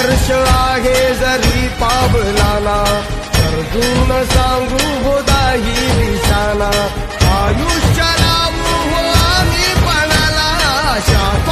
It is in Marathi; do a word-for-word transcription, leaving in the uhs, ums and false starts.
हर्ष आहे जरी पावलाना, अर्जुन सांगू हो दाही निशाना, आयुष्य लावू हो आम्ही पणाला, आशा